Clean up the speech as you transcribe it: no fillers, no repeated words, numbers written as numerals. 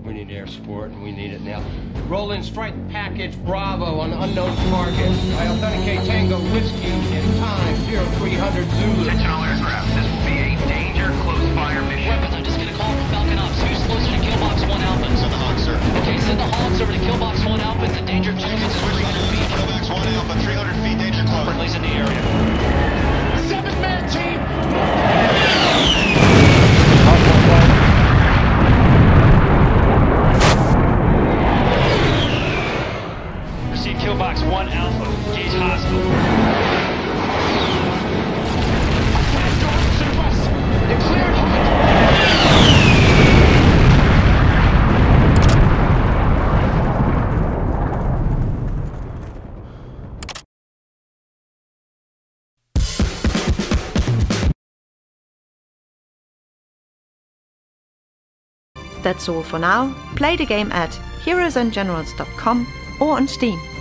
We need air support, and we need it now. Roll in strike package Bravo on unknown target. I authenticate Tango Whiskey in time 0300 Zulu. Attention all aircraft. This will be a danger close fire mission. Weapons, I just get a call from Falcon Ops. Who's closer to Killbox 1 Alpha? Send the Hawk, sir. Okay, send the Hawks over to Killbox 1 Alpha. It's a danger of Jenkins. We're 300 feet. Killbox 1 Alpha, 300 feet, danger close. Friendly's in the area. 7-man team! Receive Killbox 1 Alpha. Gage hostile. You're cleared, Hawk! That's all for now. Play the game at heroesandgenerals.com or on Steam.